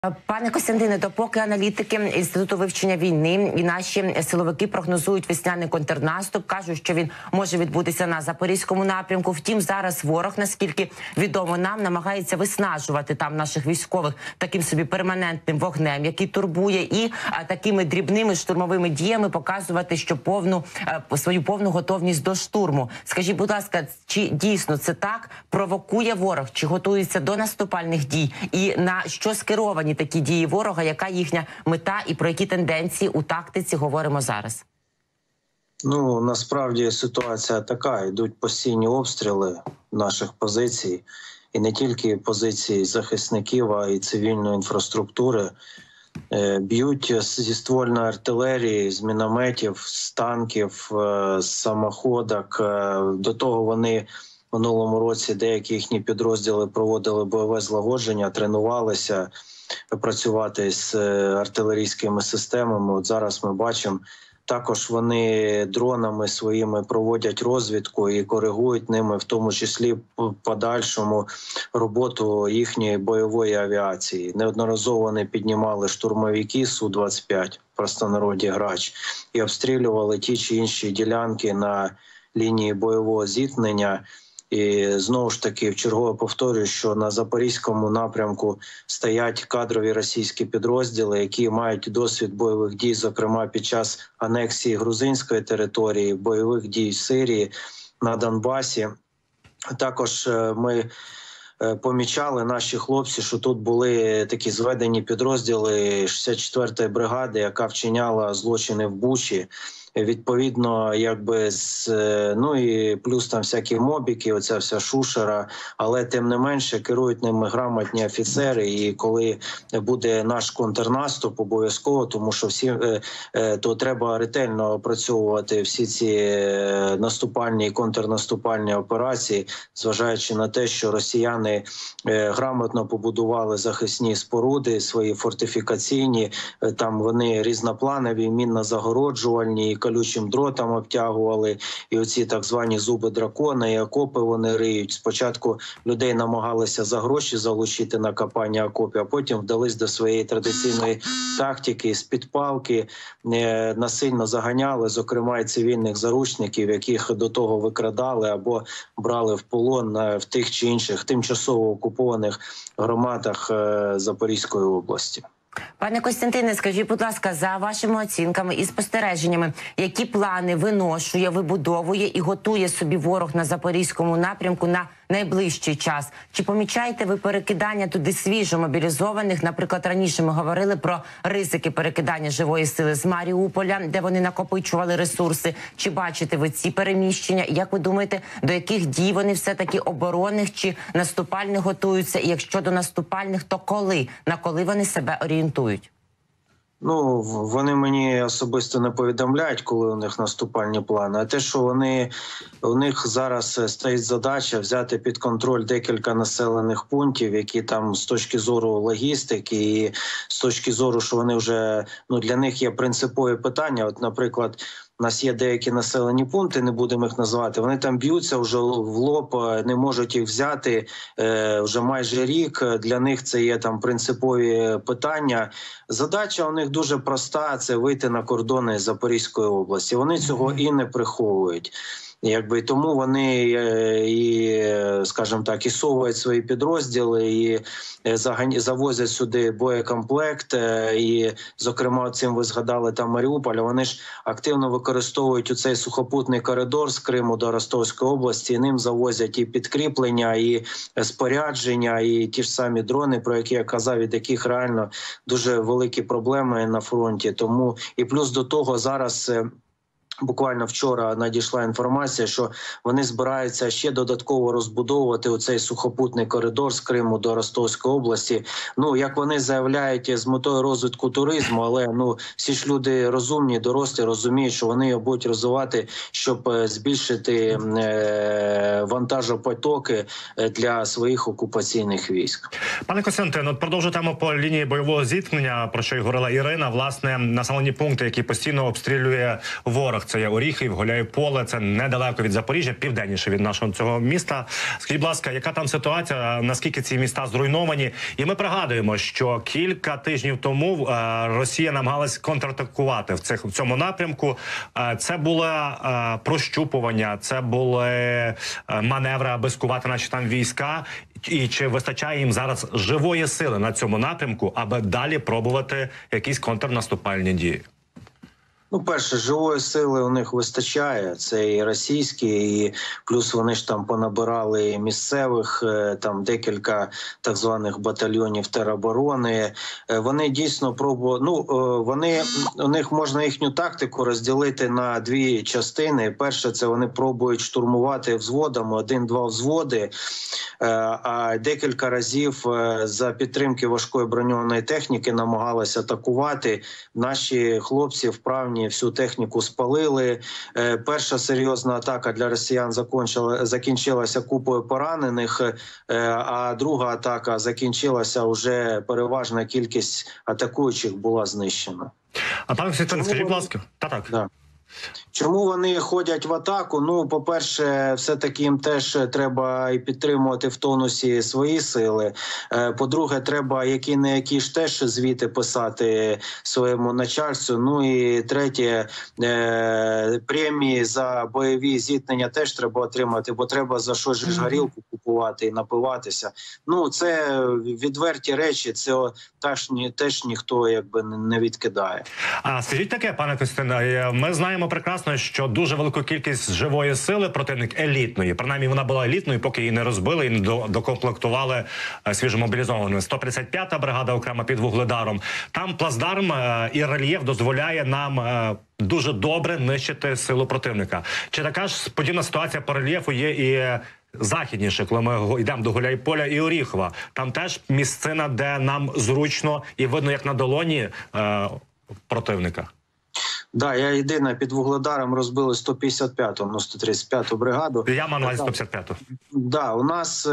Пане Костянтине, допоки аналітики Інституту вивчення війни і наші силовики прогнозують весняний контрнаступ, кажуть, що він може відбутися на Запорізькому напрямку. Втім, зараз ворог, наскільки відомо нам, намагається виснажувати там наших військових таким собі перманентним вогнем, який турбує, і такими дрібними штурмовими діями показувати, що свою повну готовність до штурму. Скажіть, будь ласка, чи дійсно це так? Провокує ворог? Чи готується до наступальних дій? І на що скеровані такі дії ворога, яка їхня мета і про які тенденції у тактиці говоримо зараз? Ну, насправді ситуація така. Йдуть постійні обстріли наших позицій. І не тільки позицій захисників, а й цивільної інфраструктури. Б'ють зі ствольної артилерії, з мінометів, з танків, з самоходок. До того вони в минулому році деякі їхні підрозділи проводили бойове злагодження, тренувалися працювати з артилерійськими системами. От зараз ми бачимо, також вони дронами своїми проводять розвідку і коригують ними, в тому числі в подальшому, роботу їхньої бойової авіації. Неодноразово вони піднімали штурмовики Су-25, в простонароді «Грач», і обстрілювали ті чи інші ділянки на лінії бойового зіткнення. І знову ж таки вчергове повторюю, що на Запорізькому напрямку стоять кадрові російські підрозділи, які мають досвід бойових дій, зокрема під час анексії грузинської території, бойових дій в Сирії, на Донбасі. Також ми помічали, наші хлопці, що тут були такі зведені підрозділи 64-ї бригади, яка вчиняла злочини в Бучі. Відповідно, ну і плюс там всякі мобіки, оця вся шушера, але тим не менше керують ними грамотні офіцери. І коли буде наш контрнаступ, обов'язково, тому що то треба ретельно опрацьовувати всі ці наступальні і контрнаступальні операції, зважаючи на те, що росіяни грамотно побудували захисні споруди, свої фортифікаційні, там вони різнопланові, мінно-загороджувальні, колючим дротом обтягували, і оці так звані зуби дракона, і окопи вони риють. Спочатку людей намагалися за гроші залучити на копання окопів, а потім вдались до своєї традиційної тактики, з-під палки насильно заганяли, зокрема і цивільних заручників, яких до того викрадали або брали в полон в тих чи інших тимчасово окупованих громадах Запорізької області. Пане Костянтине, скажіть, будь ласка, за вашими оцінками і спостереженнями, які плани виношує, вибудовує і готує собі ворог на Запорізькому напрямку на найближчий час? Чи помічаєте ви перекидання туди свіжо мобілізованих? Наприклад, раніше ми говорили про ризики перекидання живої сили з Маріуполя, де вони накопичували ресурси. Чи бачите ви ці переміщення? І як ви думаєте, до яких дій вони все-таки оборонних чи наступальних готуються? І якщо до наступальних, то коли? На коли вони себе орієнтують? Ну, вони мені особисто не повідомляють, коли у них наступальні плани. А те, що у них зараз стоїть задача взяти під контроль декілька населених пунктів, які там з точки зору логістики і з точки зору, що вони вже, для них є принципові питання. От, наприклад, у нас є деякі населені пункти, не будемо їх називати, вони там б'ються вже в лоб, не можуть їх взяти вже майже рік. Для них це є там принципові питання. Задача у них дуже проста – це вийти на кордони Запорізької області. Вони цього і не приховують. Тому вони скажімо так, і совують свої підрозділи, і завозять сюди боєкомплект, і, зокрема, цим ви згадали там Маріуполь, вони ж активно використовують цей сухопутний коридор з Криму до Ростовської області, і ним завозять і підкріплення, і спорядження, і ті ж самі дрони, про які я казав, від яких реально дуже великі проблеми на фронті. Тому і плюс до того зараз... Буквально вчора надійшла інформація, що вони збираються ще додатково розбудовувати оцей сухопутний коридор з Криму до Ростовської області. Як вони заявляють, з метою розвитку туризму, але всі ж люди розумні, дорослі, розуміють, що вони його будуть розвивати, щоб збільшити вантажопотоки для своїх окупаційних військ. Пане Костянтине, продовжу тему по лінії бойового зіткнення, про що й говорила Ірина. Власне, населені пункти, які постійно обстрілює ворог. Це є Оріхів, Гуляйполе, це недалеко від Запоріжжя, південніше від нашого цього міста. Скажіть, будь ласка, яка там ситуація, наскільки ці міста зруйновані? І ми пригадуємо, що кілька тижнів тому Росія намагалась контратакувати в цьому напрямку. Це було прощупування, це були маневри, аби скувати наші там війська. І чи вистачає їм зараз живої сили на цьому напрямку, аби далі пробувати якісь контрнаступальні дії? Ну, перше, живої сили у них вистачає, це і російські, і плюс вони ж там понабирали місцевих, там декілька так званих батальйонів тероборони. Вони дійсно пробують, у них можна їхню тактику розділити на дві частини. Перше, це вони пробують штурмувати взводами, 1-2 взводи, а декілька разів за підтримки важкої броньованої техніки намагалися атакувати. Наші хлопці вправні всю техніку спалили. Перша серйозна атака для росіян закінчилася купою поранених, а друга атака закінчилася, уже переважна кількість атакуючих була знищена. А пане Костянтине, скажіть, будь ласка. Так. Да. Чому вони ходять в атаку? Ну, по-перше, все-таки їм теж треба і підтримувати в тонусі свої сили. По-друге, треба які-не-які ж теж звіти писати своєму начальству. Ну і третє, премії за бойові зіткнення теж треба отримати, бо треба за що ж горілку купувати і напиватися. Ну, це відверті речі, це теж ніхто якби не відкидає. А скажіть таке, пане Костянтине, ми знаємо прекрасно, що дуже велику кількість живої сили противник елітної, принаймні вона була елітною, поки її не розбили і не докомплектували свіжомобілізованими. 135-та бригада окремо під Вугледаром. Там плацдарм і рельєф дозволяє нам дуже добре нищити силу противника. Чи така ж подібна ситуація по рельєфу є і західніше, коли ми йдемо до Гуляйполя і Оріхова? Там теж місцина, де нам зручно і видно, як на долоні противника. Да, я єдина під Вугледаром розбили 155-ту, 135-ту бригаду. Я маю на увазі 155-ту. Да, у нас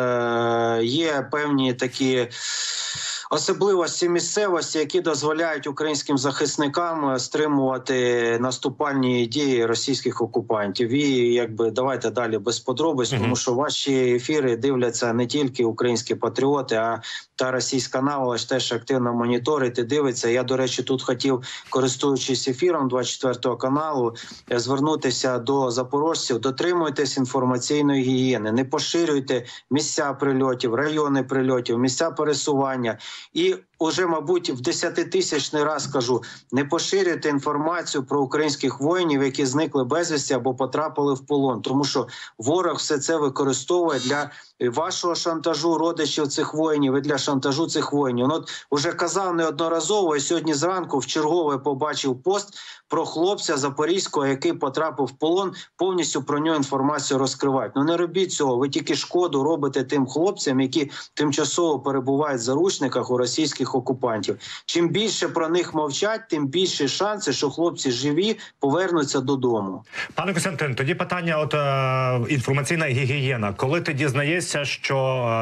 є певні такі особливості місцевості, які дозволяють українським захисникам стримувати наступальні дії російських окупантів. І якби давайте далі без подробиць, тому що ваші ефіри дивляться не тільки українські патріоти, а та російська наволоч теж активно моніторить і дивиться. Я, до речі, тут хотів, користуючись ефіром 24 каналу, звернутися до запорожців. Дотримуйтесь інформаційної гігієни, не поширюйте місця прильотів, райони прильотів, місця пересування. І уже, мабуть, в 10-тисячний раз кажу, не поширюйте інформацію про українських воїнів, які зникли безвісті або потрапили в полон. Тому що ворог все це використовує для вашого шантажу родичів цих воїнів і для шантажу цих воїнів. От уже казав неодноразово, і сьогодні зранку вчергове побачив пост про хлопця запорізького, який потрапив в полон, повністю про нього інформацію розкривають. Ну не робіть цього, ви тільки шкоду робите тим хлопцям, які тимчасово перебувають в заручниках у російських окупантів. Чим більше про них мовчать, тим більше шанси, що хлопці живі повернуться додому. Пане Костянтин, тоді питання, інформаційна гігієна. Коли ти дізнаєшся, що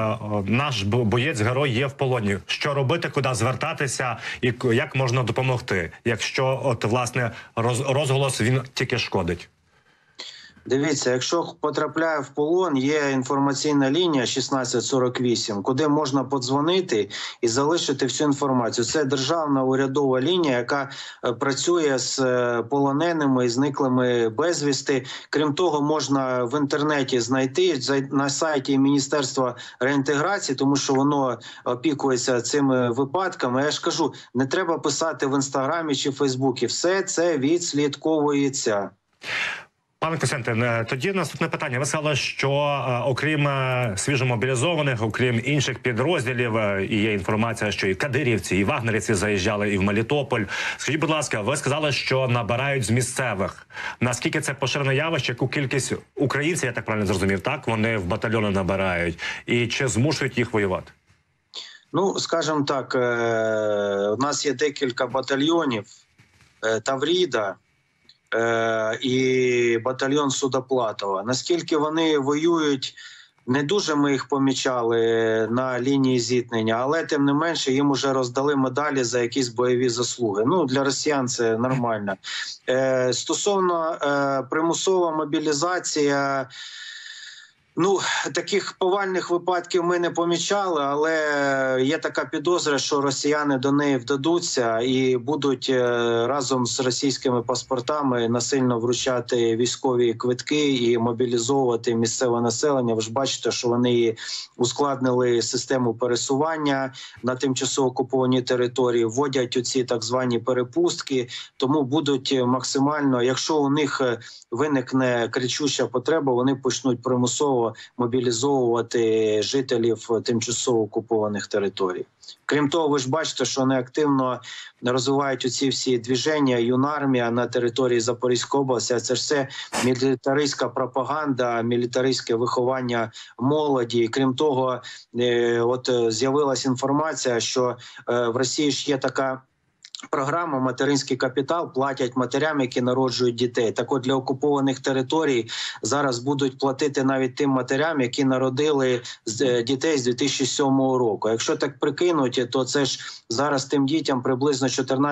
наш боєць-герой є в полоні, що робити, куди звертатися і як можна допомогти, якщо, власне, розголос він тільки шкодить? Дивіться, якщо потрапляє в полон, є інформаційна лінія 1648, куди можна подзвонити і залишити всю інформацію. Це державна урядова лінія, яка працює з полоненими і зниклими безвісти. Крім того, можна в інтернеті знайти на сайті Міністерства реінтеграції, тому що воно опікується цими випадками. Я ж кажу, не треба писати в Інстаграмі чи Фейсбуці. Все це відслідковується. Пане Костянтин, тоді наступне питання. Ви сказали, що окрім свіжомобілізованих, окрім інших підрозділів, і є інформація, що і кадирівці, і вагнерівці заїжджали і в Мелітополь. Скажіть, будь ласка, ви сказали, що набирають з місцевих. Наскільки це поширене явище, яку кількість українців, я так правильно зрозумів, так, вони в батальйони набирають? І чи змушують їх воювати? Ну, скажімо так, у нас є декілька батальйонів Тавріда і батальйон Судоплатова. Наскільки вони воюють Не дуже ми їх помічали на лінії зіткнення, але тим не менше їм уже роздали медалі за якісь бойові заслуги. Ну, для росіян це нормально. Стосовно примусова мобілізація, ну, таких повальних випадків ми не помічали, але є така підозра, що росіяни до неї вдадуться і будуть разом з російськими паспортами насильно вручати військові квитки і мобілізовувати місцеве населення. Ви ж бачите, що вони ускладнили систему пересування на тимчасово окупованій території, вводять оці так звані перепустки, тому будуть максимально, якщо у них виникне кричуща потреба, вони почнуть примусово мобілізовувати жителів тимчасово окупованих територій. Крім того, ви ж бачите, що вони активно розвивають оці всі движення, юнармія на території Запорізької області. Це ж все мілітаристська пропаганда, мілітаристське виховання молоді. Крім того, от з'явилася інформація, що в Росії ж є така програма «Материнський капітал», платять матерям, які народжують дітей. Так от для окупованих територій зараз будуть платити навіть тим матерям, які народили дітей з 2007 року. Якщо так прикинуть, то це ж зараз тим дітям приблизно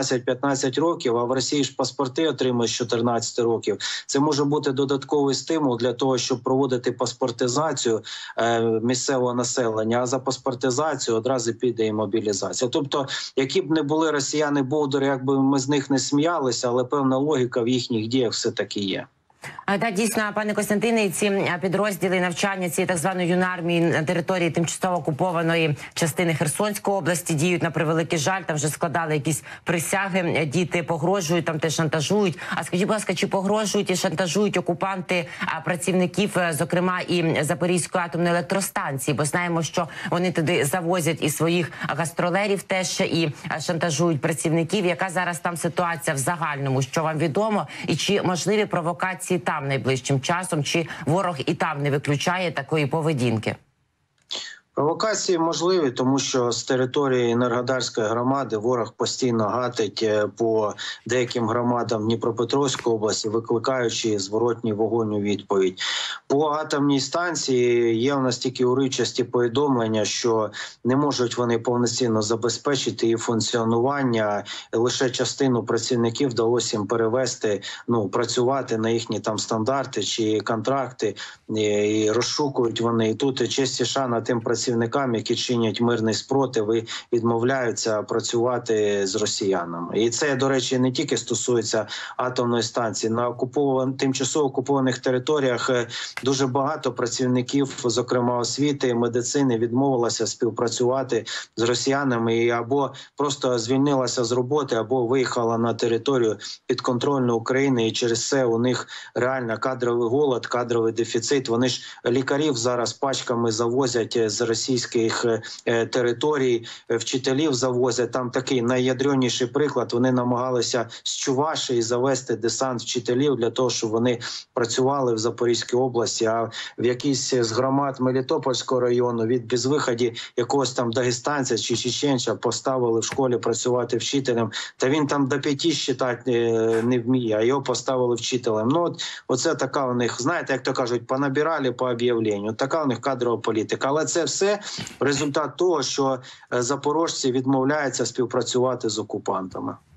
14-15 років, а в Росії ж паспорти отримують з 14 років. Це може бути додатковий стимул для того, щоб проводити паспортизацію місцевого населення, а за паспортизацію одразу піде і мобілізація. Тобто, які б не були росіяни бовдури, якби ми з них не сміялися, але певна логіка в їхніх діях все-таки є. Так, дійсно, пане Костянтине, ці підрозділи навчання цієї так званої юнармії на території тимчасово окупованої частини Херсонської області діють, на превеликий жаль. Там вже складали якісь присяги, діти погрожують, там теж шантажують. А скажіть, будь ласка, чи погрожують і шантажують окупанти працівників, зокрема і Запорізької атомної електростанції? Бо знаємо, що вони туди завозять і своїх гастролерів теж, і шантажують працівників. Яка зараз там ситуація в загальному? Що вам відомо? І чи можливі провокації там найближчим часом, чи ворог і там не виключає такої поведінки? Провокації можливі, тому що з території Енергодарської громади ворог постійно гатить по деяким громадам Дніпропетровської області, викликаючи зворотній вогонь у відповідь. По атомній станції є у нас тільки урочисті повідомлення, що не можуть вони повноцінно забезпечити її функціонування. Лише частину працівників вдалося їм перевести, працювати на їхні там стандарти чи контракти, і розшукують вони. І тут честь і шана тим працівникам, які чинять мирний спротив і відмовляються працювати з росіянами. І це, до речі, не тільки стосується атомної станції. На тимчасово окупованих територіях дуже багато працівників, зокрема освіти, медицини, відмовилося співпрацювати з росіянами і або просто звільнилася з роботи, або виїхала на територію підконтрольну України, і через це у них реально кадровий голод, кадровий дефіцит. Вони ж лікарів зараз пачками завозять з російських територій, вчителів завозять. Там такий найядреніший приклад. Вони намагалися з Чувашії завести десант вчителів для того, щоб вони працювали в Запорізькій області, а в якійсь з громад Мелітопольського району від безвиході якогось там дагестанця чи чеченця поставили в школі працювати вчителем. Та він там до 5 считати не вміє, а його поставили вчителем. Оце така у них, знаєте, як то кажуть, понабирали по об'явленню. Така у них кадрова політика. Але це все результат того, що запорожці відмовляються співпрацювати з окупантами.